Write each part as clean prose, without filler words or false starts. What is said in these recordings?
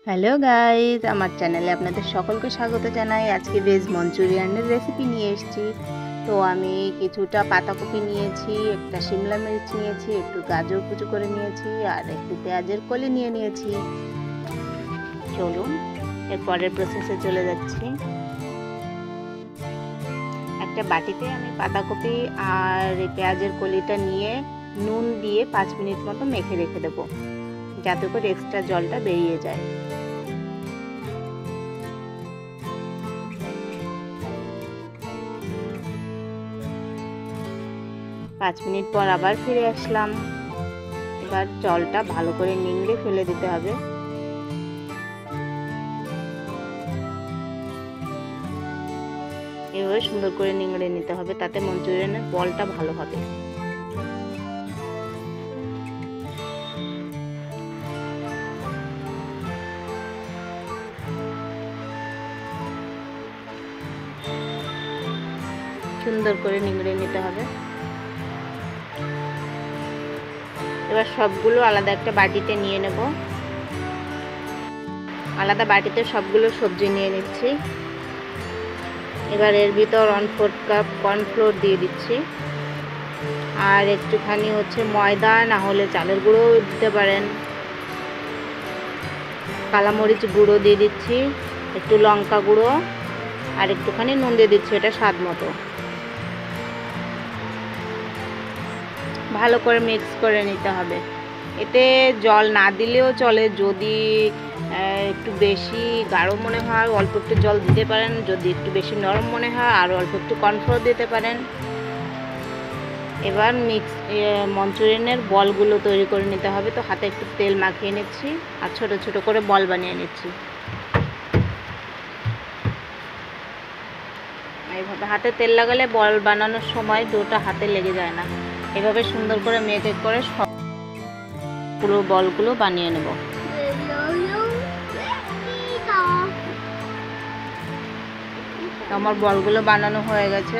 Hello guys, আমার চ্যানেলে আপনাদের সকলকে স্বাগত জানাই। আজকে ভেজ মঞ্চুরিয়ানের রেসিপি নিয়ে এসেছি। তো আমি কিছুটা পাতাকপি নিয়েছি, একটা শিমলা মির্চ নিয়েছি, একটু গাজর কুচি করে নিয়েছি আর একটু পেঁয়াজের কলি নিয়েছি। চলুন এর পরের প্রসেসে চলে যাচ্ছি। একটা বাটিতে আমি পাতাকপি আর পেঁয়াজের কলিটা নিয়ে নুন দিয়ে 5 মিনিট মতো মেখে রেখে দেবো, যাতে করে এক্সট্রা জলটা বেরিয়ে যায়। পাঁচ মিনিট পর আবার ফিরে আসলাম। এবার জলটা ভালো করে নিংড়ে ফেলে দিতে হবে। এভাবে সুন্দর করে নিংড়ে নিতে হবে, তাতে মঞ্চুরিয়ানের বলটা ভালো হবে। সুন্দর করে নিংড়ে নিতে হবে। এবার সবগুলো আলাদা একটা বাটিতে নিয়ে নেব। আলাদা বাটিতে সবগুলো সবজি নিয়ে নিচ্ছি। এবার এর ভিতর 1/4 কাপ কর্নফ্লোর দিয়ে দিচ্ছি, আর একটুখানি ময়দা, না হলে চালের গুঁড়ো দিতে পারেন। কালামরিচ গুঁড়ো দিয়ে দিচ্ছি, একটু লঙ্কা গুঁড়ো আর একটুখানি নুন দিয়ে দিচ্ছি, এটা স্বাদ মতো। ভালো করে মিক্স করে নিতে হবে। এতে জল না দিলেও চলে, যদি একটু বেশি গাঢ় মনে হয় অল্প একটু জল দিতে পারেন, যদি একটু বেশি নরম মনে হয় আর অল্প একটু কর্নফ্লোর দিতে পারেন। এবার মঞ্চুরিয়ানের বলগুলো তৈরি করে নিতে হবে। তো হাতে একটু তেল মাখিয়ে নিচ্ছি আর ছোট ছোট করে বল বানিয়ে নিচ্ছি। এইভাবে হাতে তেল লাগালে বল বানানোর সময় ডোটা হাতে লেগে যায় না। এভাবে সুন্দর করে মেখে করে সব পুরো বলগুলো বানিয়ে নেব। আমার বলগুলো বানানো হয়ে গেছে।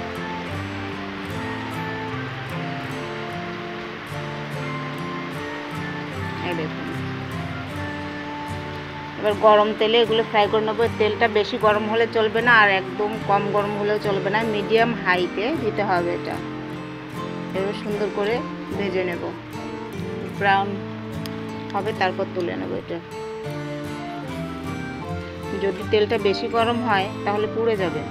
এই দেখুন, এবার গরম তেলে এগুলো ফ্রাই করে নেবো। তেলটা বেশি গরম হলে চলবে না, আর একদম কম গরম হলেও চলবে না, মিডিয়াম হাইতে দিতে হবে। এটা এবার সুন্দর করে ভেজে নেব, ব্রাউন হবে, তারপর তুলে নেব। এটা যদি তেলটা বেশি গরম হয় তাহলে পুড়ে যাবে।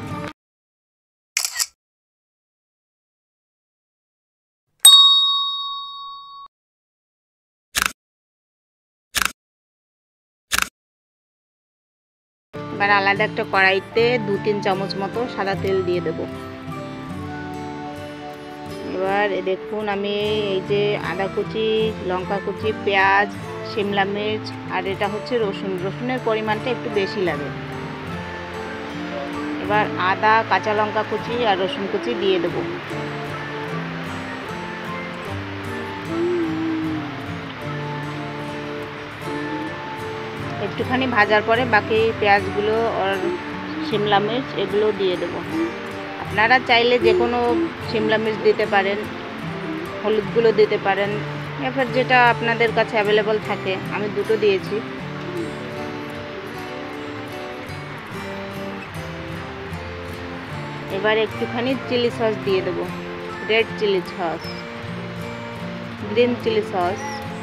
এবার আলাদা একটা কড়াইতে 2-3 চামচ মতো সাদা তেল দিয়ে দেব। এবার দেখুন, আমি এই যে আদা কুচি, লঙ্কা কুচি, পেঁয়াজ, শিমলা মির্চ আর এটা রসুনের পরিমাণটা একটু বেশি লাগে। এবার আদা, কাঁচা লঙ্কা কুচি আর রসুন কুচি দিয়ে দেব। একটুখানি ভাজার পরে বাকি পেঁয়াজগুলো আর শিমলা মির্চ এগুলো দিয়ে দেব। আপনারা চাইলে যে কোনো শিমলা মির্চ দিতে পারেন, হলুদ গুঁড়ো দিতে পারেন, এবার যেটা আপনাদের কাছে অ্যাভেলেবল থাকে। আমি দুটো দিয়েছি। এবার একটুখানি চিলি সস দিয়ে দেবো, red chilli sauce, green chilli sauce,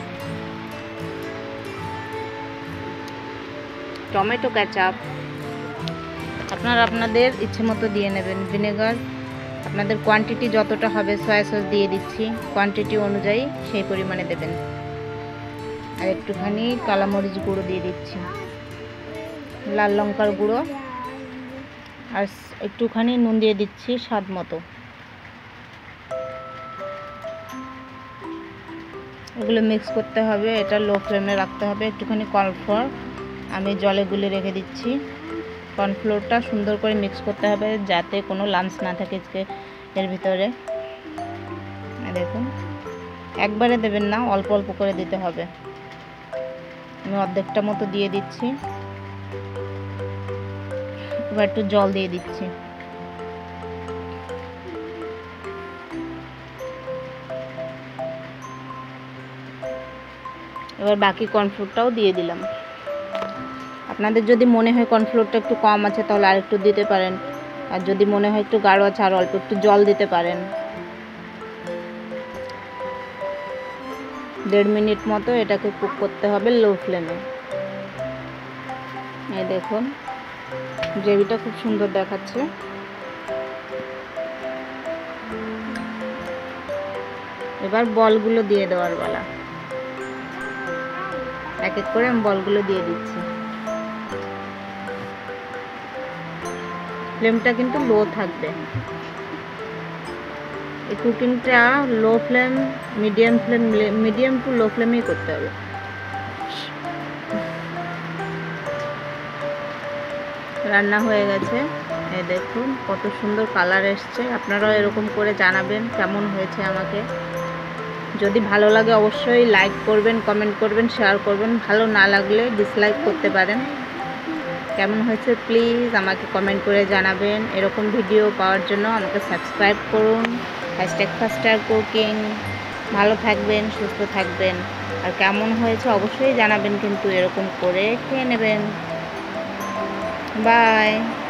tomato ketchup আপনারা আপনাদের ইচ্ছে মতো দিয়ে নেবেন। ভিনেগার আপনাদের কোয়ান্টিটি যতটা হবে, সয়া সস দিয়ে দিচ্ছি, কোয়ান্টিটি অনুযায়ী সেই পরিমাণে দেবেন। আর একটুখানি কালামরিচ গুঁড়ো দিয়ে দিচ্ছি, লাল লঙ্কার গুঁড়ো, আর একটুখানি নুন দিয়ে দিচ্ছি স্বাদ মতো। এগুলো মিক্স করতে হবে, এটা লো ফ্লেমে রাখতে হবে। একটুখানি কর্নফ্লোর আমি জলে গুলে রেখে দিচ্ছি। কর্নফ্লোরটা সুন্দর করে মিক্স করতে হবে, যাতে কোনো লাম্পস না থাকে এর ভিতরে। দেখুন, একবারে দেবেন না, অল্প অল্প করে দিতে হবে। আমি অর্ধেকটা মতো দিয়ে দিচ্ছি। এবার একটু জল দিয়ে দিচ্ছি। এবার বাকি কর্নফ্লোরটাও দিয়ে দিলাম। আপনাদের যদি মনে হয় কর্নফ্লোরটা একটু কম আছে তাহলে আর একটু দিতে পারেন, আর যদি মনে হয় একটু গাঢ় আছে আর অল্প একটু জল দিতে পারেন। 1.5 মিনিট মতো এটাকে কুক করতে হবে লো ফ্লেমে। এই দেখুন গ্রেভিটা খুব সুন্দর দেখাচ্ছে। এবার বলগুলো দিয়ে দেওয়ার পালা। এক এক করে আমি বলগুলো দিয়ে দিচ্ছি। ফ্লেমটা কিন্তু লো থাকবে। এই কুকিংটা low flame, medium to low ফ্লেমেই করতে হবে। রান্না হয়ে গেছে। এই দেখুন কত সুন্দর কালার এসছে। আপনারাও এরকম করে জানাবেন কেমন হয়েছে আমাকে। যদি ভালো লাগে অবশ্যই লাইক করবেন, কমেন্ট করবেন, শেয়ার করবেন। ভালো না লাগলে ডিসলাইক করতে পারেন। কেমন হয়েছে প্লিজ আমাকে কমেন্ট করে জানাবেন। এরকম ভিডিও পাওয়ার জন্য আমাকে সাবস্ক্রাইব করুন। #ফাস্টারকুকিং। ভালো থাকবেন, সুস্থ থাকবেন। আর কেমন হয়েছে অবশ্যই জানাবেন, কিন্তু এরকম করে খেয়ে নেবেন। বাই।